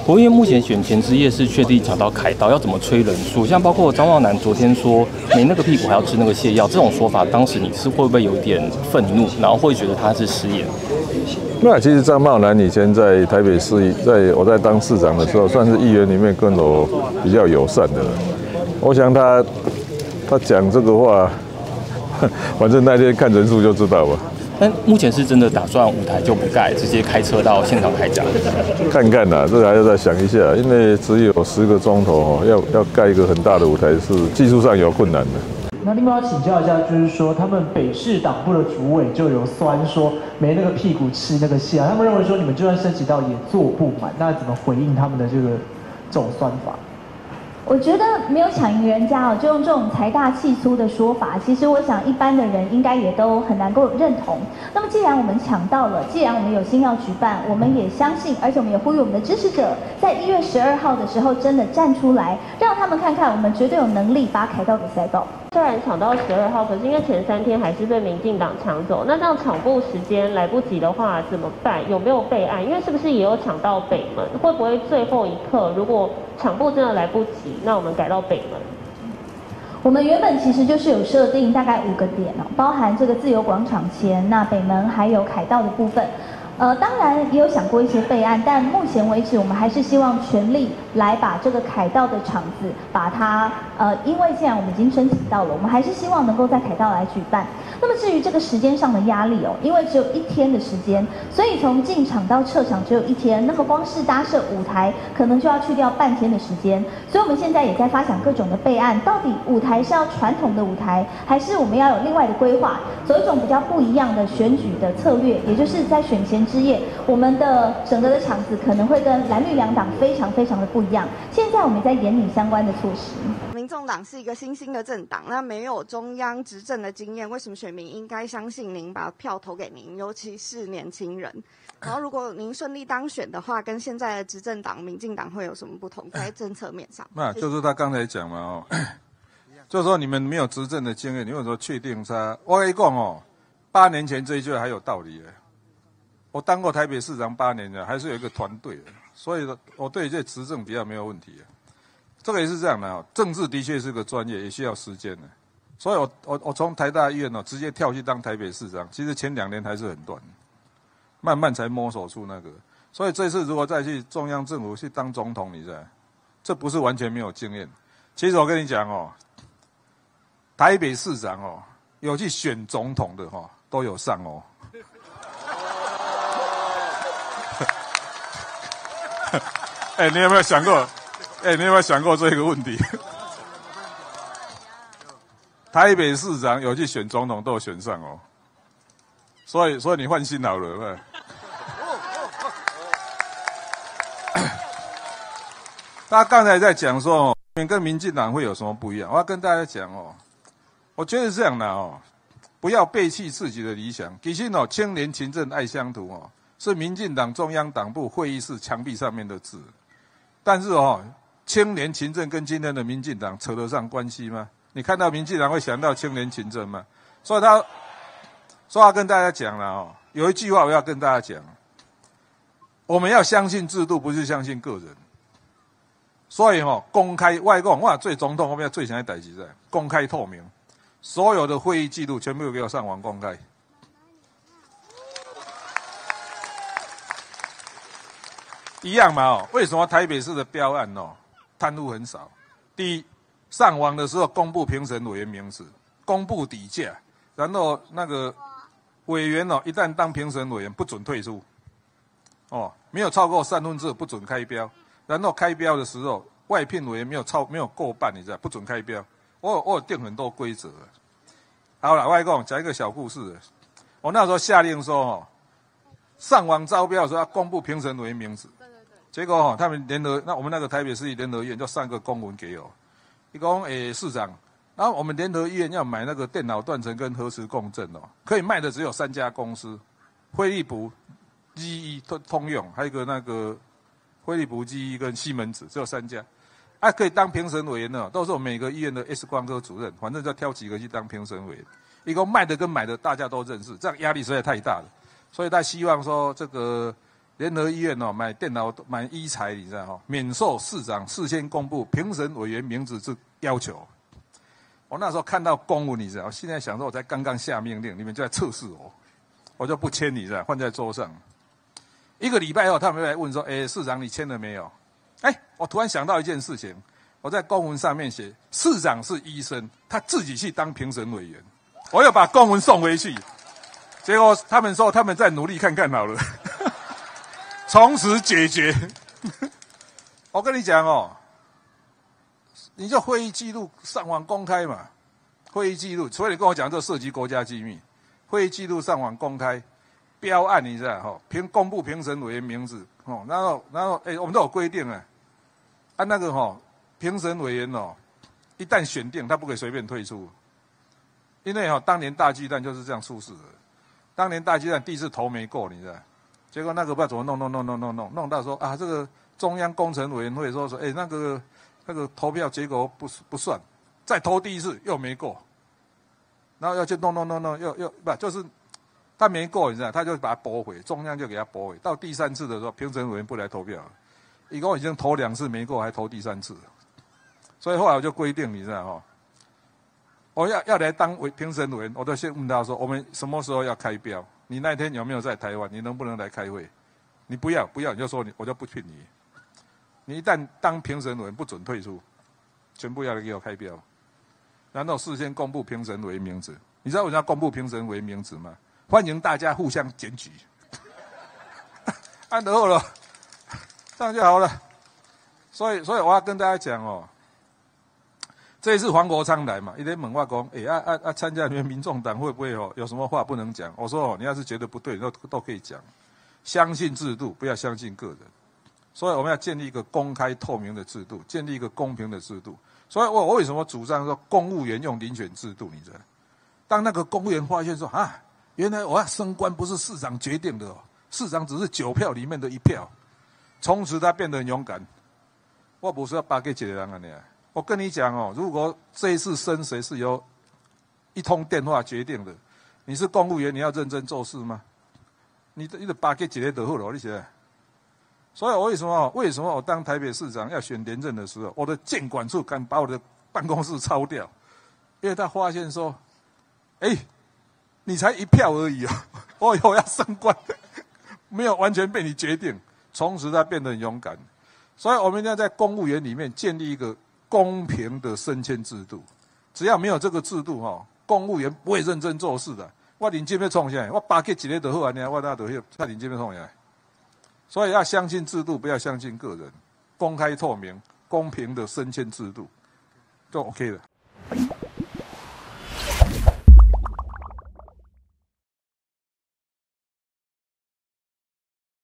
不过因为目前选前之夜是确定抢到凯道，要怎么催人数？像包括张茂南昨天说没那个屁股还要吃那个泻药，这种说法，当时你是会不会有点愤怒，然后会觉得他是失言？ 那其实张茂南以前在台北市，我在当市长的时候，算是议员里面跟我比较友善的了。我想他讲这个话，反正那天看人数就知道吧。 但目前是真的打算舞台就不盖，直接开车到现场开讲。 看看啦，这个还要再想一下，因为只有10个钟头要盖一个很大的舞台，是技术上有困难的。 那另外要请教一下，就是说他们北市党部的主委就有酸说没那个屁股吃那个蟹啊，他们认为说你们就算升级到也做不满，那怎么回应他们的这种酸法？ 我觉得没有抢赢人家哦，就用这种财大气粗的说法，其实我想一般的人应该也都很难够认同。那么既然我们抢到了，既然我们有心要举办，我们也相信，而且我们也呼吁我们的支持者，在1月12号的时候真的站出来，让他们看看我们绝对有能力把凯道给塞爆。 虽然抢到12号，可是因为前3天还是被民进党抢走，那这样场部时间来不及的话怎么办？有没有备案？因为是不是也有抢到北门？会不会最后一刻如果场部真的来不及，那我们改到北门？ 我们原本其实就是有设定大概5个点哦，包含这个自由广场前、那北门还有凯道的部分。当然也有想过一些备案，但目前为止，我们还是希望全力来把这个凯道的场子，把它因为既然我们已经申请到了，我们还是希望能够在凯道来举办。那么至于这个时间上的压力哦，因为只有1天的时间，所以从进场到撤场只有1天，那么光是搭设舞台，可能就要去掉半天的时间。所以我们现在也在发想各种的备案，到底舞台是要传统的舞台，还是我们要有另外的规划，走一种比较不一样的选举的策略，也就是在选前之夜，我们的整个的场子可能会跟蓝绿两党非常非常的不一样。现在我们在研拟相关的措施。 民众党是一个新兴的政党，那没有中央执政的经验，为什么选民应该相信您，把票投给您，尤其是年轻人？然后，如果您顺利当选的话，跟现在的执政党民进党会有什么不同？在政策面上？ 那就是他刚才讲嘛就是说你们没有执政的经验，你为什么确定他？我跟你讲8年前这一句还有道理我当过台北市长8年了，还是有一个团队的，所以我对这执政比较没有问题这个也是这样的政治的确是个专业，也需要时间的。所以我从台大医院直接跳去当台北市长，其实前2年还是很短，慢慢才摸索出那个。所以这次如果再去中央政府去当总统，你知道，这不是完全没有经验。其实我跟你讲台北市长有去选总统的都有上你有没有想过？你有没有想过这个问题？台北市长有去选总统都有选上所以你换心好了，他刚才在讲说跟民进党会有什么不一样？我要跟大家讲我觉得是这样的不要背弃自己的理想。其实青年勤政爱乡土是民进党中央党部会议室墙壁上面的字，但是青年勤政跟今天的民进党扯得上关系吗？你看到民进党会想到青年勤政吗？所以要跟大家讲了有一句话我要跟大家讲，我们要相信制度，不是相信个人。所以公开外讲，我做总统我们要最想的代志在公开透明，所有的会议记录全部给我上网公开。一样嘛为什么台北市的标案贪污很少？第一，上网的时候公布评审委员名字，公布底价，然后那个委员一旦当评审委员不准退出没有超过2/3不准开标，然后开标的时候外聘委员没有过半，你知道不准开标。我有定很多规则好了，我跟讲一个小故事我那时候下令说上网招标的时候要公布评审委员名字。结果他们我们那个台北市立联合医院就上个公文给我，他说市长，然后我们联合医院要买那个电脑断层跟核磁共振可以卖的只有3家公司，惠利浦、GE 通用，还有一个那个惠利浦、GE 跟西门子，只有3家。可以当评审委员都是我们每个医院的 X 光科主任，反正就挑几个去当评审委员。一共卖的跟买的大家都认识，这样压力实在太大了，所以他希望说这个联合医院买电脑、买医材，你知道哈，免受市长事先公布评审委员名字之要求。我那时候看到公文，你知道，现在想说我才刚刚下命令，你们就在测试我，我就不签，你知道，放在桌上。1个礼拜后，他们来问说：“市长你签了没有？”我突然想到一件事情，我在公文上面写，市长是医生，他自己去当评审委员，我又把公文送回去，结果他们说他们再努力看看好了，从此解决。我跟你讲哦。你就会议记录上网公开嘛，会议记录，除非你跟我讲这涉及国家机密，会议记录上网公开，标案你知道哈，公布评审委员名字哦，然后我们都有规定啊，按那个评审委员一旦选定，他不可以随便退出，因为当年大巨蛋就是这样出事的，当年大巨蛋第一次投没过，你知道，结果那个不知道怎么弄到说啊，这个中央工程委员会说那个投票结果不算，再投第一次又没过，然后要去弄，又不就是他没过，你知道，他就把它驳回，中央就给他驳回。到第3次的时候，评审委员不来投票了，一共已经投2次没过，还投第3次，所以后来我就规定，你知道我要来当评审委员，我都先问他说，我们什么时候要开标？你那天有没有在台湾？你能不能来开会？你不要，你就说我就不聘你。你一旦当评审委员，不准退出，全部要来给我开标，然后事先公布评审委员名字。你知道为什么要公布评审委员名字吗？欢迎大家互相检举，按得后了，这样就好了。所以我要跟大家讲这一次黄国昌来嘛，一直问我讲，参加民众党会不会有什么话不能讲？我说你要是觉得不对，都可以讲，相信制度，不要相信个人。所以我们要建立一个公开透明的制度，建立一个公平的制度。所以我为什么主张说公务员用遴选制度？你知道，当那个公务员发现说原来我要升官不是市长决定的市长只是9票里面的1票，从此他变得很勇敢。我不是要巴给几个人啊你。我跟你讲如果这一次升谁是由一通电话决定的，你是公务员，你要认真做事吗？你的巴给几个就好了，你晓得？所以我为什么我当台北市长要选连任的时候，我的监管处敢把我的办公室抄掉，因为他发现说，你才1票而已我以后要升官，没有完全被你决定，从此他变得很勇敢。所以我们要在公务员里面建立一个公平的升迁制度，只要没有这个制度公务员不会认真做事的。我领金要创下来，我巴结一个就好安尼，我哪就他领金要创下来。所以要相信制度，不要相信个人，公开透明、公平的升迁制度，就 OK 了。